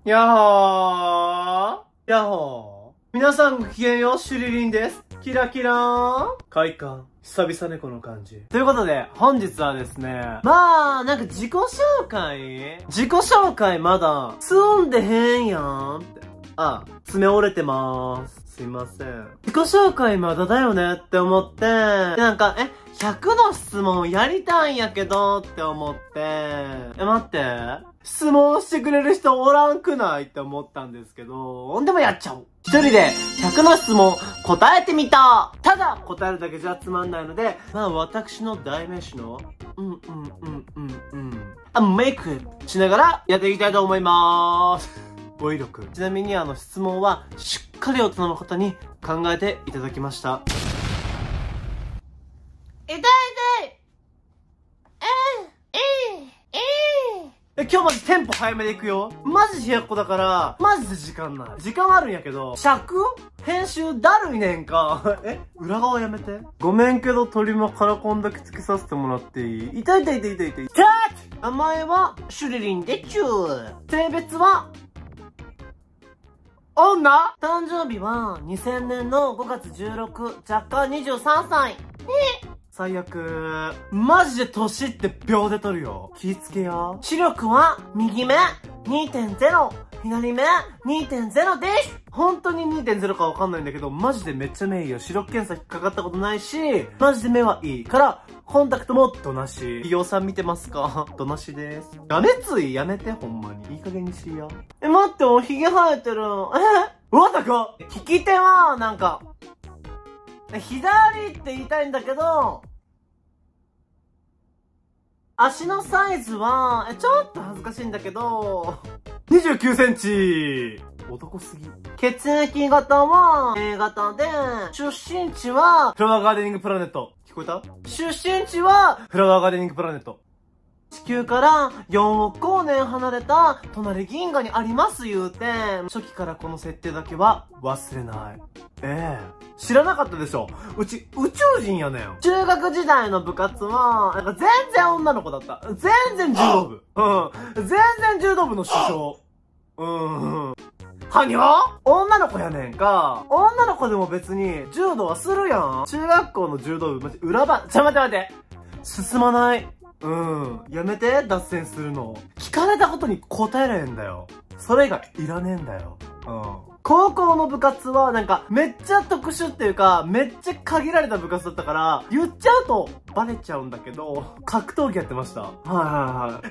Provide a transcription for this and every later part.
やっほー。やっほー。皆さんごきげんよう、シュリリンです。キラキラーン。快感。久々ね、この感じ。ということで、本日はですね、なんか自己紹介まだ、済んでへんやんって。爪折れてまーす。すいません。自己紹介まだだよねって思って、なんか、100の質問やりたいんやけどって思って、待って。質問してくれる人おらんくないって思ったんですけど、でもやっちゃおう。一人で100の質問答えてみた。ただ答えるだけじゃつまんないので、私の代名詞の、メイクしながらやっていきたいと思いまーす。語彙力。ちなみに質問はしっかり大人の方に考えていただきました。痛い今日マジテンポ早めでいくよ。マジ冷やっこだから、マジで時間ない。時間はあるんやけど、尺編集だるいねんか。裏側やめて。ごめんけど鳥もカラコンだけつけさせてもらっていい？痛い。名前は、シュリリンでちゅー。性別は、女？誕生日は、2000年の5月16、若干23歳。最悪。マジで年って秒で取るよ。気ぃつけよ。視力は、右目 2.0、左目 2.0 です。本当に 2.0 かわかんないんだけど、マジでめっちゃ目いいよ。視力検査引っかかったことないし、マジで目はいい。から、コンタクトもどなし。企業さん見てますか？どなしです。ガメついやめて、ほんまに。いい加減にしよ。待って、おひげ生えてる。うわ、高っ！利き手は、なんか、左って言いたいんだけど、足のサイズは、ちょっと恥ずかしいんだけど、29センチ。男すぎ。血液型は A 型で、出身地はフラワーガーデニングプラネット。聞こえた？出身地はフラワーガーデニングプラネット。地球から4億光年離れた隣銀河にあります言うて、初期からこの設定だけは忘れない。知らなかったでしょ？うち宇宙人やねん。中学時代の部活は、なんか全然女の子だった。全然柔道部。全然柔道部の主将。はにゃ？女の子やねんか。女の子でも別に柔道はするやん。中学校の柔道部、マジ裏番。待って。進まない。やめて、脱線するの。聞かれたことに答えられんだよ。それ以外いらねえんだよ。高校の部活はなんかめっちゃ特殊っていうかめっちゃ限られた部活だったから言っちゃうとバレちゃうんだけど格闘技やってました。待って、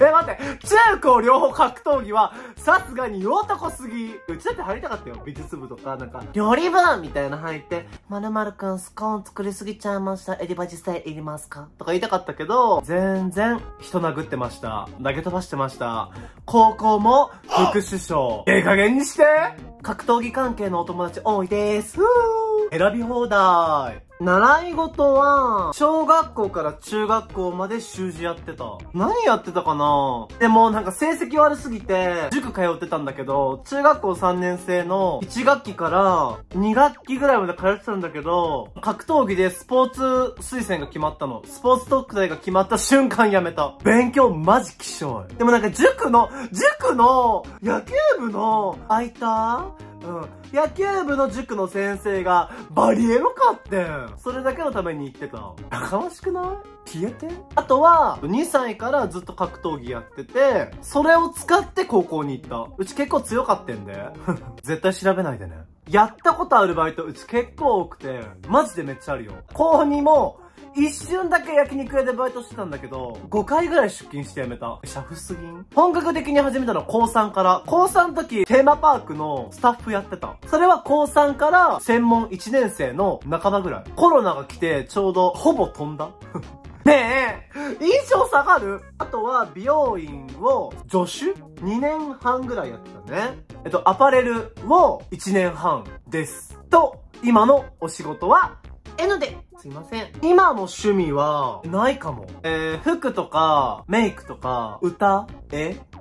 中高両方格闘技はさすがに男すぎ。うちだって入りたかったよ。美術部とかなんか料理部みたいな入って〇〇くんスコーン作りすぎちゃいました。エリバジスタイいりますかとか言いたかったけど全然人殴ってました。投げ飛ばしてました。高校も副首相。加減にして。格闘技関係のお友達多いです。選び放題。習い事は、小学校から中学校まで習字やってた。何やってたかな？でもなんか成績悪すぎて、塾通ってたんだけど、中学校3年生の1学期から2学期ぐらいまで通ってたんだけど、格闘技でスポーツ推薦が決まったの。スポーツ特待が決まった瞬間やめた。勉強マジきしょい。でもなんか塾の野球部の野球部の塾の先生がバリエロかってん。それだけのために行ってた。やかましくない？消えて。あとは、2歳からずっと格闘技やってて、それを使って高校に行った。うち結構強かってんで。絶対調べないでね。やったことあるバイト、うち結構多くて、マジでめっちゃあるよ。高2も、一瞬だけ焼肉屋でバイトしてたんだけど、5回ぐらい出勤して辞めた。シャフすぎん？本格的に始めたのは高3から。高3の時、テーマパークのスタッフやってた。それは高3から専門1年生の半ばぐらい。コロナが来て、ちょうどほぼ飛んだ。ねえ、印象下がる？あとは美容院を助手 ?2 年半ぐらいやってたね。アパレルを1年半です。と、今のお仕事は、N で、すいません。今の趣味は、ないかも。服とか、メイクとか、歌、だ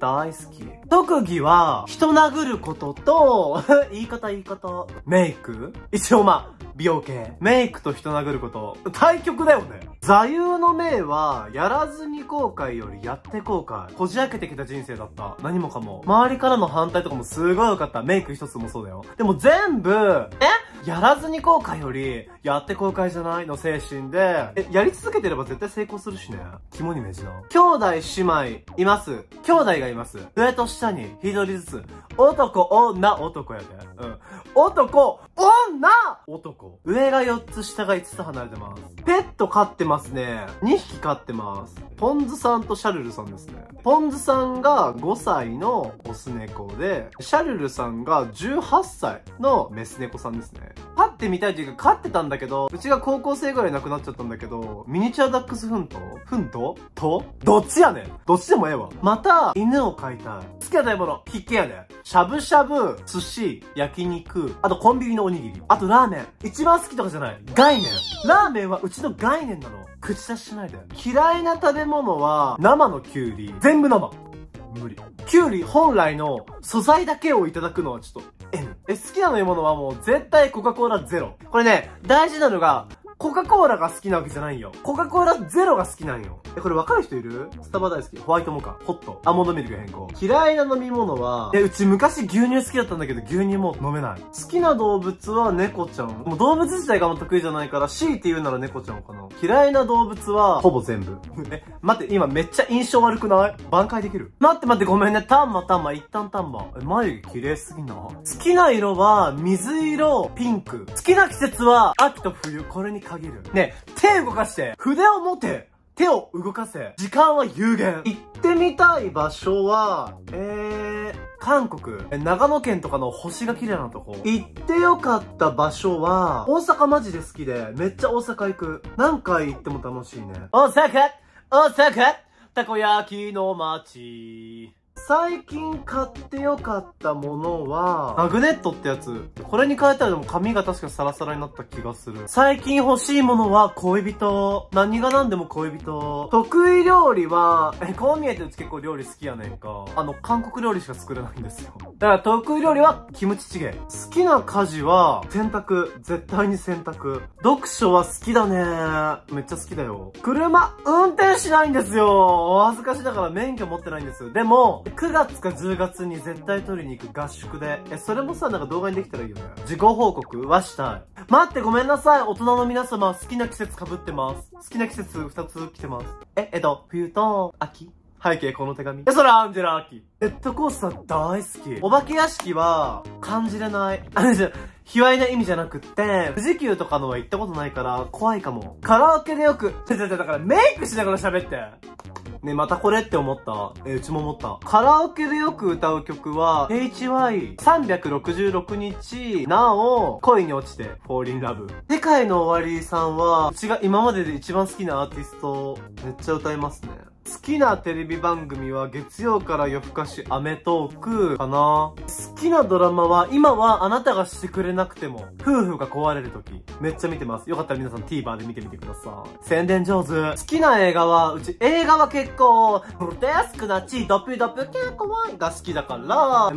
大好き。特技は、人殴ることと、言い方。メイク一応美容系。メイクと人殴ること。対極だよね。座右の銘は、やらずに後悔よりやって後悔。こじ開けてきた人生だった。何もかも。周りからの反対とかもすごい良かった。メイク一つもそうだよ。でも全部、やらずに後悔より、やって後悔じゃないの精神で、やり続けてれば絶対成功するしね。肝に銘じな。兄弟姉妹います。兄弟がいます。上と下に一人ずつ。男、女、男やで。男、女、男。上が4つ、下が5つ離れてます。ペット飼ってますね。2匹飼ってます。ポンズさんとシャルルさんですね。ポンズさんが5歳のオス猫で、シャルルさんが18歳のメス猫さんですね。飼ってみたいというか飼ってたんだけど、うちが高校生ぐらい亡くなっちゃったんだけど、ミニチュアダックスフントとどっちやねん。どっちでもええわ。また、犬を飼いたい。好きな食べ物、必見やで。しゃぶしゃぶ、寿司、焼肉、あとコンビニのおにぎり。あとラーメン。一番好きとかじゃない。概念。ラーメンはうちの概念なの。口出ししないで。嫌いな食べ物は、生のキュウリ。全部生。無理。キュウリ本来の素材だけをいただくのはちょっと N。好きな飲み物はもう絶対コカ・コーラゼロ。これね、大事なのが、コカ・コーラが好きなわけじゃないよ。コカ・コーラゼロが好きなんよ。これ分かる人いる？スタバ大好き。ホワイトモカ、ホット、アーモンドミルク変更。嫌いな飲み物は、うち昔牛乳好きだったんだけど、牛乳も飲めない。好きな動物は猫ちゃん。もう動物自体があんま得意じゃないから、強いて言うなら猫ちゃんかな。嫌いな動物は、ほぼ全部。待って、今めっちゃ印象悪くない？挽回できる？待ってごめんね。タンマ、一旦タンマ。眉毛綺麗すぎな。好きな色は、水色、ピンク。好きな季節は、秋と冬。これに限る。ね、手動かして、筆を持て。手を動かせ。時間は有限。行ってみたい場所は、韓国。長野県とかの星が綺麗なとこ。行ってよかった場所は、大阪マジで好きで、めっちゃ大阪行く。何回行っても楽しいね。大阪たこ焼きの街。最近買ってよかったものは、マグネットってやつ。これに変えたらでも髪が確かサラサラになった気がする。最近欲しいものは恋人。何が何でも恋人。得意料理は、こう見えてうち結構料理好きやねんか。韓国料理しか作れないんですよ。だから得意料理はキムチチゲ。好きな家事は洗濯。絶対に洗濯。読書は好きだね。めっちゃ好きだよ。車、運転しないんですよ。お恥ずかしながら免許持ってないんです。でも、9月か10月に絶対取りに行く合宿で。それもさ、なんか動画にできたらいいよね。自己報告はしたい。待ってごめんなさい。大人の皆様、好きな季節被ってます。好きな季節2つ来てます。冬と秋。背景この手紙。それアンジェラ・アキ。ジェットコースター大好き。お化け屋敷は、感じれない。卑猥な意味じゃなくって、富士急とかのは行ったことないから、怖いかも。カラオケでよく、だからメイクしながら喋って。ね、またこれって思った。うちも思った。カラオケでよく歌う曲は、HY366 日、なお、恋に落ちて、Fall in Love。世界の終わりさんは、うちが今までで一番好きなアーティスト、めっちゃ歌いますね。好きなテレビ番組は月曜から夜更かしアメトークかな。好きなドラマは今はあなたがしてくれなくても夫婦が壊れる時めっちゃ見てます。よかったら皆さん TVer で見てみてください。宣伝上手。好きな映画はうち映画は結構グロテスクなドピドピキャ怖いが好きだから、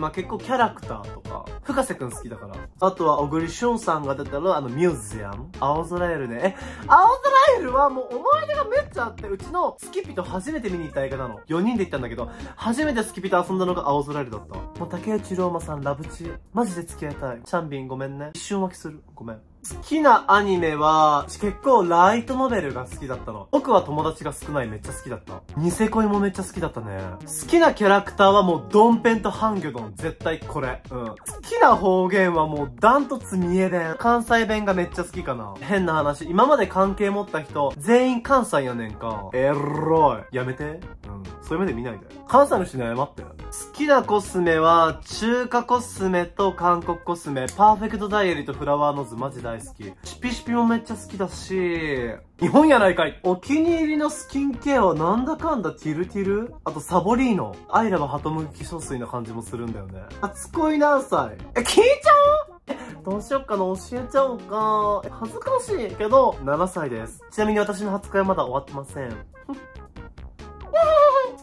結構キャラクターとか深瀬くん好きだから。あとは小栗旬さんが出たらミュージアム青空エルね。青空エルはもう思い出がめっちゃあって、うちのスキピと初めて見に行った映画なの。4人で行ったんだけど、初めてスキピと遊んだのが青空エルだった。もう竹内涼真さんラブチ。マジで付き合いたい。チャンビンごめんね。一瞬浮気する。ごめん。好きなアニメは、結構ライトノベルが好きだったの。僕は友達が少ないめっちゃ好きだった。ニセ恋もめっちゃ好きだったね。好きなキャラクターはもうドンペンとハンギョドン。絶対これ。好きな方言はもうダントツ三重弁。関西弁がめっちゃ好きかな。変な話。今まで関係持った人、全員関西やねんか。エロい。やめて。そういう目で見ないで。関西の人に謝って。好きなコスメは、中華コスメと韓国コスメ。パーフェクトダイアリーとフラワーノーズマジ大好き。シピシピもめっちゃ好きだし、日本やないかい。お気に入りのスキンケアはなんだかんだティルティル、あとサボリーノ。アイラブハトムギ化粧水な感じもするんだよね。初恋何歳？聞いちゃう？どうしよっかな、教えちゃおうか。恥ずかしいけど、7歳です。ちなみに私の初恋はまだ終わってません。好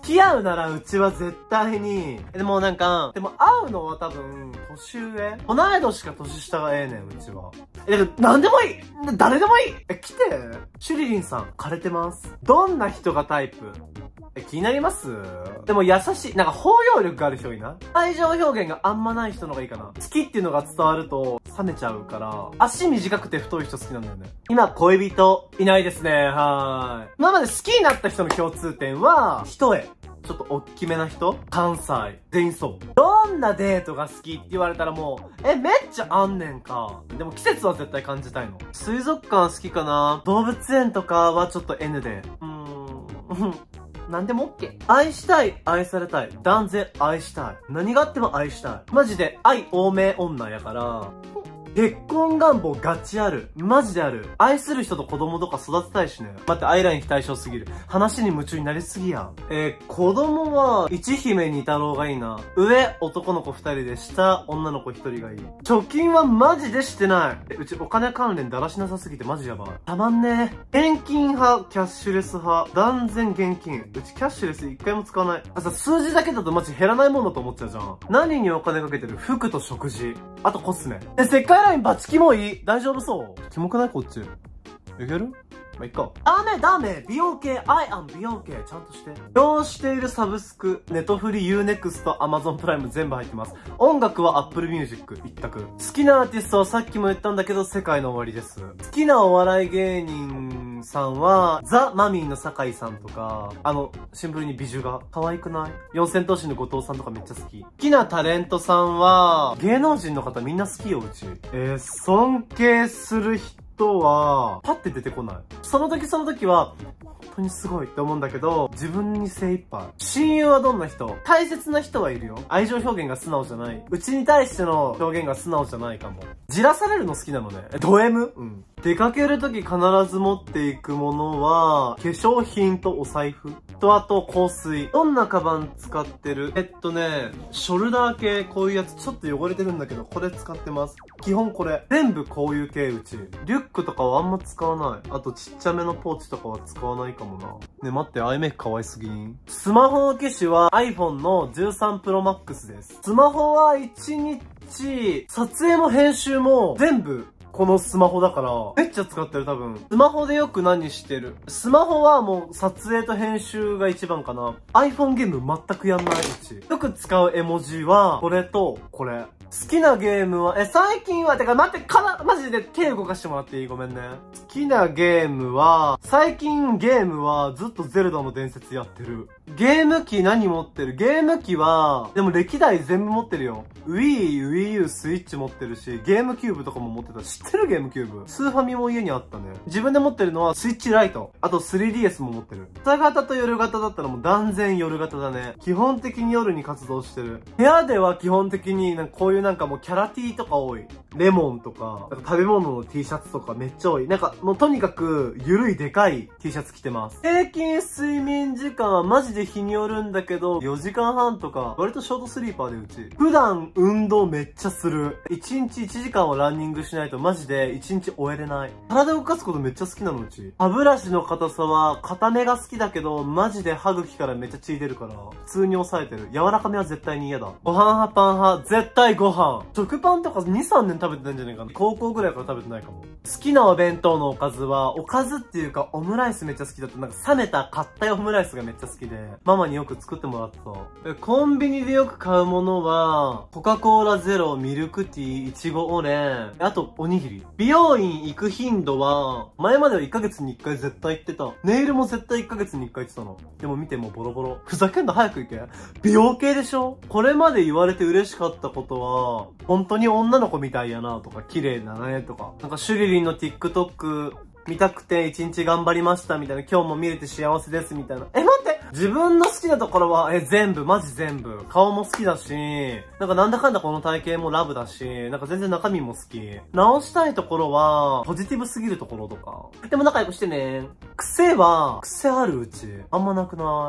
付き合うならうちは絶対に、でもなんか、でも会うのは多分、年上同い年か年下がええねん、うちは。だからなんでもいい誰でもいい来てシュリリンさん、枯れてます。どんな人がタイプ気になります？でも優しい、なんか包容力がある人がいいな。愛情表現があんまない人の方がいいかな。好きっていうのが伝わると冷めちゃうから、足短くて太い人好きなんだよね。今、恋人いないですね。はーい。今まで好きになった人の共通点は、一重。ちょっと大きめな人関西。全員そう。どんなデートが好きって言われたらもう、めっちゃあんねんか。でも季節は絶対感じたいの。水族館好きかな。動物園とかはちょっと N で。なんでも OK。愛したい、愛されたい。断然愛したい。何があっても愛したい。マジで愛多め女やから、結婚願望ガチある。マジである。愛する人と子供とか育てたいしね。待って、アイライン非対称すぎる。話に夢中になりすぎやん。子供は、一姫二太郎がいいな。上、男の子二人で、下、女の子一人がいい。貯金はマジでしてない。うちお金関連だらしなさすぎてマジやばい。たまんねえ。現金派、キャッシュレス派。断然現金。うちキャッシュレス一回も使わない。数字だけだとマジ減らないもんだと思っちゃうじゃん。何にお金かけてる？服と食事。あとコスメ。世界ラインバチキモい？大丈夫そう？キモくない？こっち。いける？まあ、いっか。ダメ美容系 I am 美容系ちゃんとして。利用しているサブスク、ネトフリ、Unext、Amazon プライム全部入ってます。音楽は Apple Music 一択。好きなアーティストはさっきも言ったんだけど、世界の終わりです。好きなお笑い芸人さんは、ザ・マミーの酒井さんとか、シンプルに美女が可愛くない？四千頭身の後藤さんとかめっちゃ好き。好きなタレントさんは、芸能人の方みんな好きよ、うち。尊敬する人は、パッて出てこない。その時は、本当にすごいって思うんだけど、自分に精一杯。親友はどんな人？大切な人はいるよ。愛情表現が素直じゃない。うちに対しての表現が素直じゃないかも。じらされるの好きなのね。ド M？ うん。出かけるとき必ず持っていくものは、化粧品とお財布と、あと香水。どんなカバン使ってる？ショルダー系、こういうやつちょっと汚れてるんだけど、これ使ってます。基本これ。全部こういう系うち。リュックとかはあんま使わない。あとちっちゃめのポーチとかは使わないかもな。ね、待って、アイメイク可愛すぎん？スマホの機種は iPhone の13 Pro Max です。スマホは1日、撮影も編集も全部、このスマホだから、めっちゃ使ってる多分。スマホでよく何してる？スマホはもう撮影と編集が一番かな。iPhone ゲーム全くやんないうち。よく使う絵文字は、これと、これ。好きなゲームは、最近は、てか待って、マジで手動かしてもらっていい？ごめんね。好きなゲームは、最近ゲームはずっとゼルダの伝説やってる。ゲーム機何持ってる？ゲーム機は、でも歴代全部持ってるよ。Wii U、スイッチ持ってるし、ゲームキューブとかも持ってた。知ってる？ゲームキューブ。スーファミも家にあったね。自分で持ってるのはスイッチライト。あと 3DS も持ってる。朝型と夜型だったらもう断然夜型だね。基本的に夜に活動してる。部屋では基本的にこういうなんかもうキャラ T とか多い。レモンとか、食べ物の T シャツとかめっちゃ多い。なんかもうとにかくゆるいでかい T シャツ着てます。平均睡眠時間はマジで日によるんだけど、4時間半とか、割とショートスリーパーでうち。普段運動めっちゃする。1日1時間はランニングしないとマジで1日終えれない。体動かすことめっちゃ好きなのうち。歯ブラシの硬さは硬めが好きだけど、マジで歯茎からめっちゃ血出るから、普通に抑えてる。柔らかめは絶対に嫌だ。ご飯派パン派、絶対ご飯。食パンとか2、3年食べてないんじゃないかな。高校ぐらいから食べてないかも。好きなお弁当のおかずは、おかずっていうかオムライスめっちゃ好きだった。なんか冷めた硬いオムライスがめっちゃ好きで、ママによく作ってもらってた。コンビニでよく買うものは、コカ・コーラゼロ、ミルクティー、いちごオレン、あとおにぎり。美容院行く頻度は、前までは1ヶ月に1回絶対行ってた。ネイルも絶対1ヶ月に1回行ってたの。でも見てもうボロボロ。ふざけんな早く行け。美容系でしょ？これまで言われて嬉しかったことは、本当に女の子みたいやなとか、綺麗だねとか。なんかシュリリンの TikTok 見たくて1日頑張りましたみたいな。今日も見れて幸せですみたいな。待って自分の好きなところは、全部、マジ全部。顔も好きだし、なんだかんだこの体型もラブだし、全然中身も好き。直したいところは、ポジティブすぎるところとか。でも仲良くしてね。癖あるうち。あんまなくない？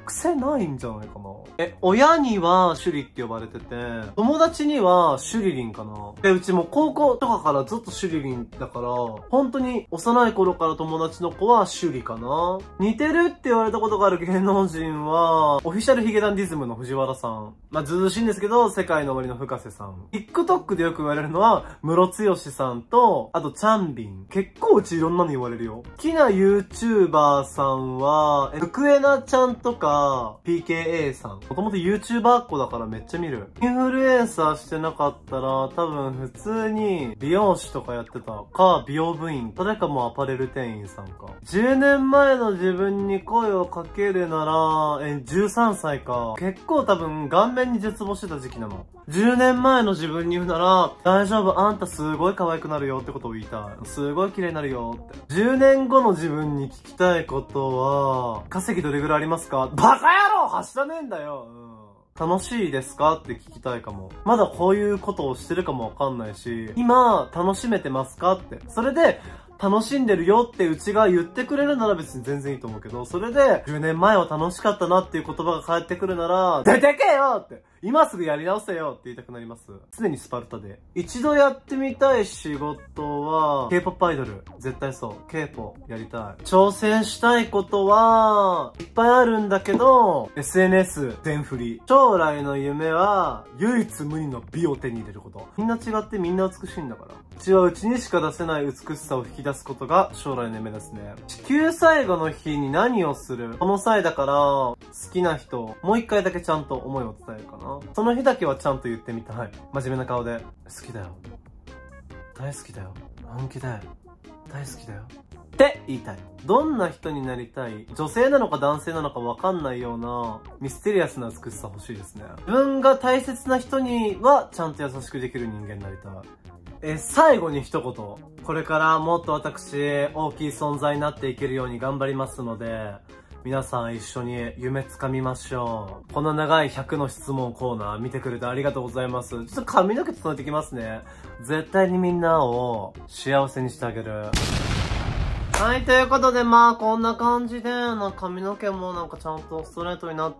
癖ないんじゃないかな。親にはシュリって呼ばれてて、友達にはシュリリンかな。で、うちも高校とかからずっとシュリリンだから、本当に幼い頃から友達の子はシュリかな。似てるって言われたことがある芸能人は、オフィシャルヒゲダンディズムの藤原さん。まあ、ずうしいんですけど、世界の終わりの深瀬さん。TikTok でよく言われるのは、ムロツヨシさんと、あとチャンビン。結構うちいろんなの言われるよ。好きな YouTuber さんは、ふくえなちゃんとか、PKA さん。もともと YouTuber っ子だからめっちゃ見る。インフルエンサーしてなかったら、多分普通に美容師とかやってたか、美容部員。それかもうアパレル店員さんか。10年前の自分に声をかけるなら、13歳か。結構多分顔面に絶望してた時期なの。10年前の自分に言うなら、大丈夫、あんたすごい可愛くなるよってことを言いたい。すごい綺麗になるよって。10年後の自分に聞きたいことは、稼ぎどれぐらいありますか？バカ野郎！はしたねえんだよ。楽しいですかって聞きたいかも。まだこういうことをしてるかもわかんないし、今楽しめてますかって。それで、楽しんでるよってうちが言ってくれるなら別に全然いいと思うけど、それで10年前は楽しかったなっていう言葉が返ってくるなら、出てけよって今すぐやり直せよって言いたくなります。常にスパルタで。一度やってみたい仕事は、K-POP アイドル。絶対そう。K-POP やりたい。挑戦したいことは、いっぱいあるんだけど、SNS 全振り。将来の夢は、唯一無二の美を手に入れること。みんな違ってみんな美しいんだから。うちはうちにしか出せない美しさを引き出すことが将来の夢ですね。地球最後の日に何をする？この際だから、好きな人、もう一回だけちゃんと思いを伝えるかな。その日だけはちゃんと言ってみたい。真面目な顔で。好きだよ。大好きだよ。本気だよ。大好きだよ。って言いたい。どんな人になりたい？女性なのか男性なのかわかんないようなミステリアスな美しさ欲しいですね。自分が大切な人にはちゃんと優しくできる人間になりたい。最後に一言。これからもっと私、大きい存在になっていけるように頑張りますので、皆さん一緒に夢つかみましょう。この長い100の質問コーナー見てくれてありがとうございます。ちょっと髪の毛整えてきますね。絶対にみんなを幸せにしてあげる。はい、ということで、まあ、こんな感じで、髪の毛もなんかちゃんとストレートになって、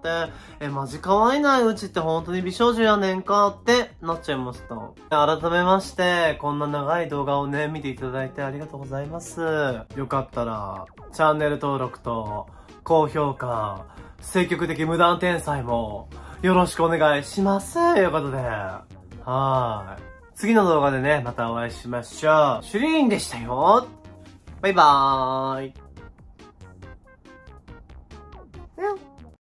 マジ可愛いな、うちって本当に美少女やねんかってなっちゃいました。改めまして、こんな長い動画をね、見ていただいてありがとうございます。よかったら、チャンネル登録と、高評価、積極的無断転載も、よろしくお願いします。ということで、次の動画でね、またお会いしましょう。シュリーンでしたよ。バイバーイ。